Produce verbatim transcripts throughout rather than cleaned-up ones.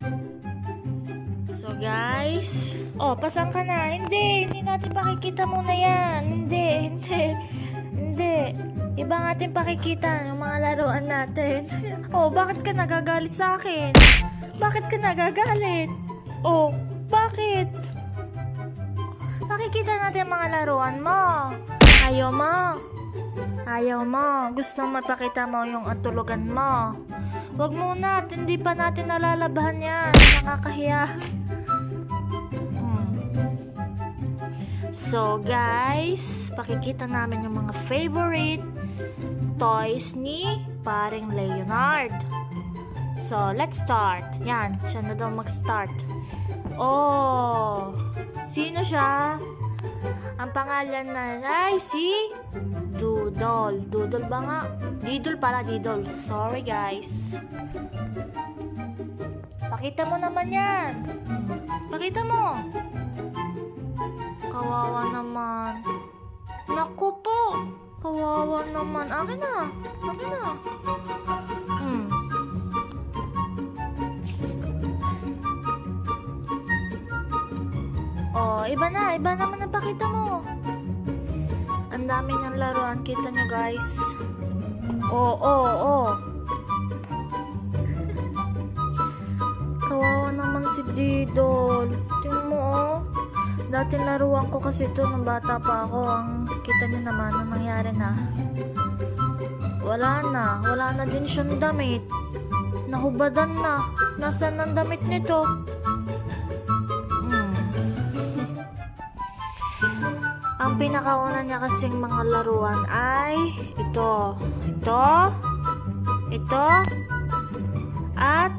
So guys, oh, pasang ka na. Hindi, hindi natin pakikita muna yan. Hindi, hindi, hindi. Iba natin pakikita yung mga laruan natin. Oh, bakit ka nagagalit sa akin? Bakit ka nagagalit? Oh, bakit? Pakikita natin mga laruan mo. Ayaw mo. Ayaw mo. Gusto mo mapakita mo yung atulugan mo. Wag muna, hindi pa natin nalalabahan yan. Nakakahiya. So guys, pakikita namin yung mga favorite toys ni paring Leonard. So let's start. Yan, siya na daw mag-start. Oh, sino siya? Ang pangalan na ay si Doodle. Doodle ba nga? Didol pala, Didol. Sorry guys. Pakita mo naman yan. Pakita mo. Kawawa naman. Naku po. Kawawa naman. Akin na. Akin na. Hmm. Oh, iba na. Iba naman ang pakita mo. Ang dami ng laruan. Kita nyo guys. Oh, oh, oh. Kawawa naman si Didol. Tingnan mo oh. Dati laruan ko kasi ito nung bata pa ako. Ang kita niyo naman ang nangyari na. Wala na. Wala na din siyang damit. Nahubadan na. Nasaan ang damit nito? Hmm. Ang pinakauna niya kasing mga laruan ay ito. Ito. Ito. At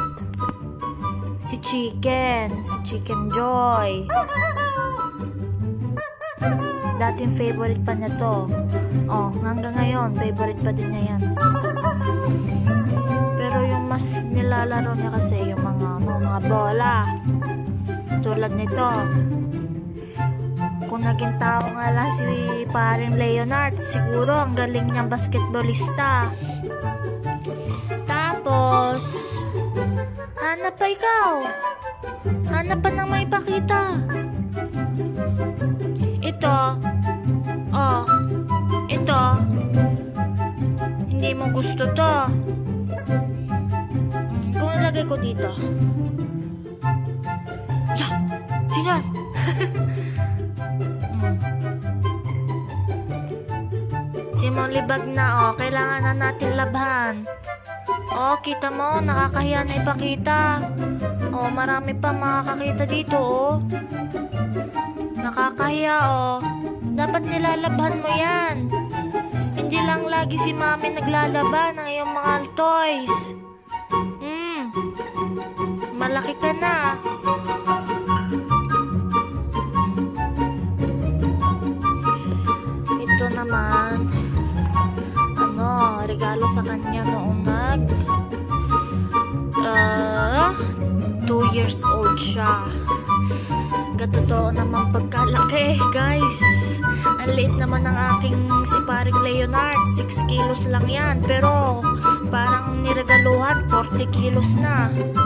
si Chicken. Si Chicken Joy. Dating favorite pa niya to. Oh, hanggang ngayon, favorite pa din niya yan. Pero yung mas nilalaro niya kasi yung mga, mga, mga bola. Tulad nito. Kung naging tao nga lang si paring Leonard, siguro ang galing niyang basketballista. Tapos, hanap pa ikaw. Hanap pa nang may pakita. Ito. Oh. Ito. Hindi mo gusto to. Hmm, kung nalagay ko dito. Yeah! Sino? hmm. Di mo libag na oh. Kailangan na natin labhan. Oh, kita mo, nakakahiya na ipakita. Oh, marami pa makakakita dito, oh. Nakakahiya, oh. Dapat nilalabhan mo yan. Hindi lang lagi si mami naglalaban ng iyong mga toys. Hmm. Malaki ka na. Ito naman. Ano, regalo sa kanya noong nag uh, two years old siya. Katotoo naman pagkalaki, guys. Ang liit naman ng aking si paring Leonard. six kilos lang yan. Pero parang niregaluhan, forty kilos na.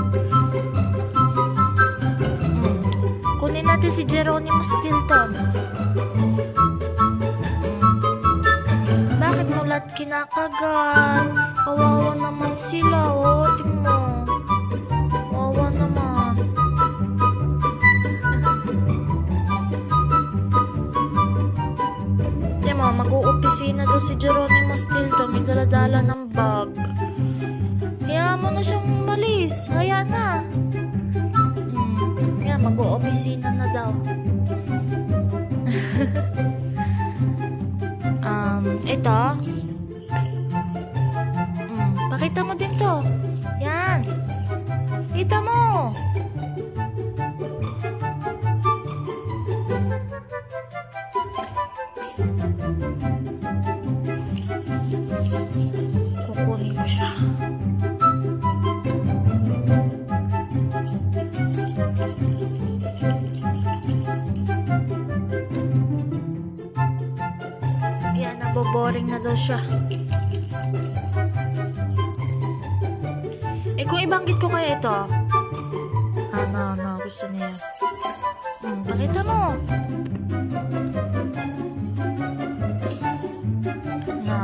Hmm. Kunin natin si Geronimo Stilton. Bakit mo lahat kinakagat? Kawawa naman sila, oh. Tingnan mo. Kawawa naman. Tingnan mo, mag-uupisina daw si Geronimo Stilton. May daladala ng bag. Hayaan mo na siyang malis. Hayaan na. Hmm. Yan, mag-uupisina na daw. Um, ito. Mm, pakita mo din to. Yan. Kita mo. Kukunin ko siya. Yan, naboboring na daw siya. Eh, kung ibanggit ko kaya ito, no, no. Gusto niya. Hmm, pakita mo. Na.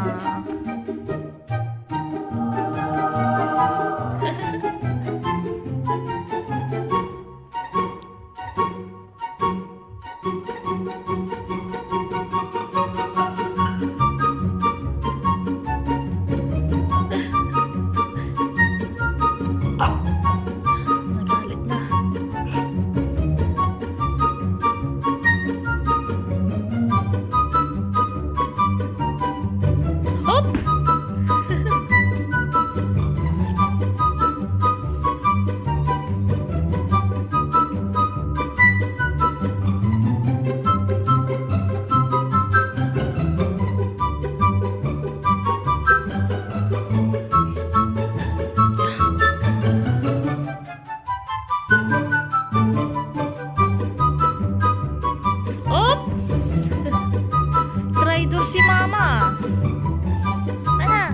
Traitor si mama. Mana?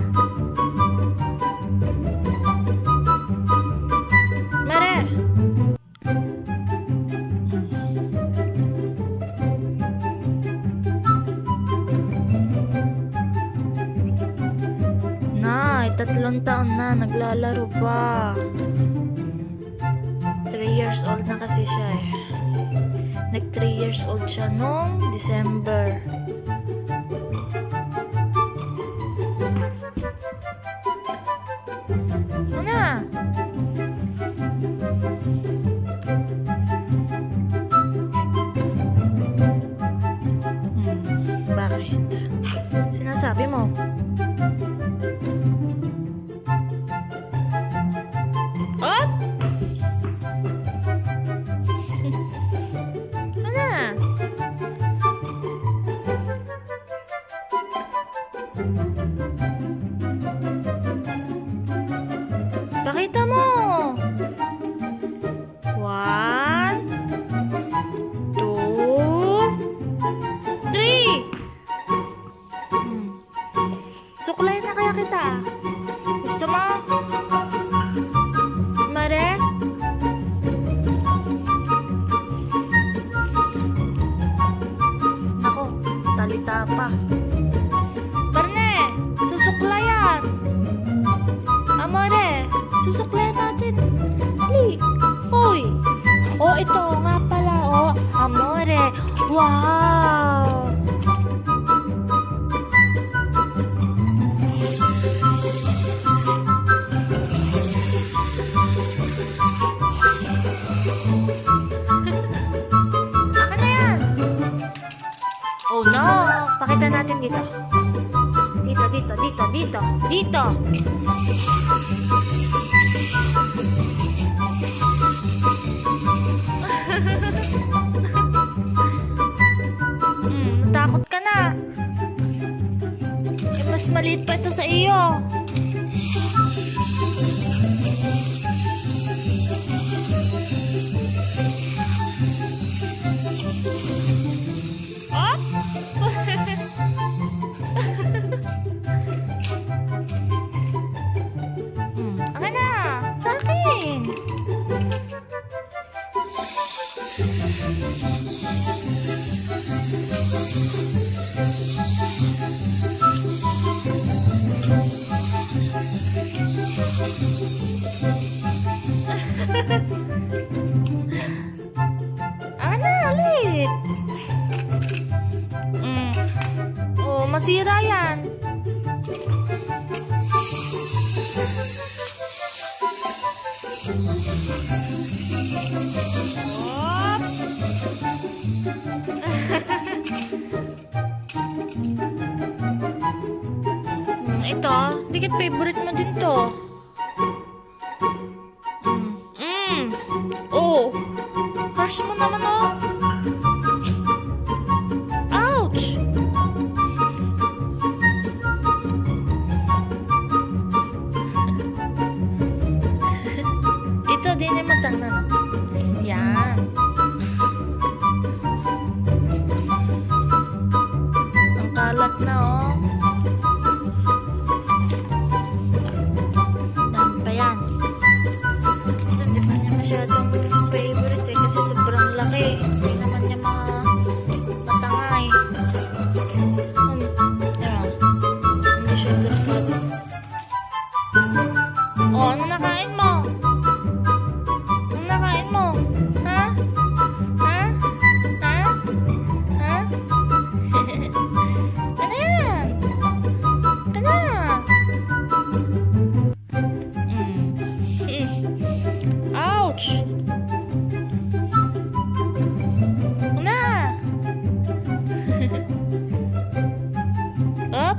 Mare. Nay, tatlong taon na naglalaro pa. Three years old na kasi siya eh. Nag three years old siya nung December. Una. Hmm, bakit? Sinasabi mo? Op! Una. Pakita mo. One, two, three. Hmm. Suklayin na kaya kita. Gusto mo? Mare? Ako, talita pa. Parne, susuklayan. Amore, susuklayan natin. Dali. Uy. Oh, ito nga pala. Oh, amore. Wow. Aka na yan. Oh no. Pakita natin dito. Dito, dito, dito, dito, dito. Hmm, natakot ka na. Eh, mas maliit pa ito sa iyo. Oh? Hmm, akin na. Sa akin. Akin na ulit. Mm. Oh, masira yan. Op. Hmm, ito, dikit favorite mo din to. Mm. Mm. Oh, crush mo naman oh. Ouch! Ito din ay matang na no. Yan. Ang kalat na oh. Dami pa yan. Ito di pa niya masyado. masyadong favorite eh, kasi sobrang laki. Hindi naman niya mga matangay. Hmm, yan. Hindi siya grasado. O, ano nakain mo? Ano nakain mo? Ha? Ha? Ha? Ha? Ano yan? Ano? Mm. Ouch! Una! Up!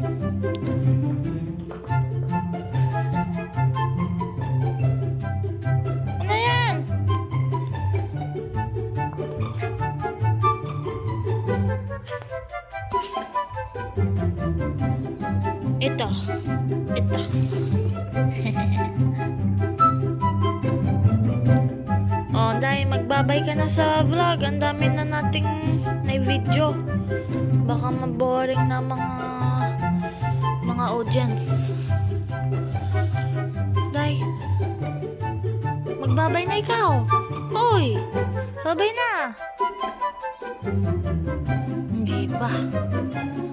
Ano yan? Ito. Ito. Oh, dahil magbabay ka na sa vlog. Ang dami na nating may video. Baka maboring na mga mga audience. Dahil magbabay na ikaw. Hoy! Babay na! Hindi pa.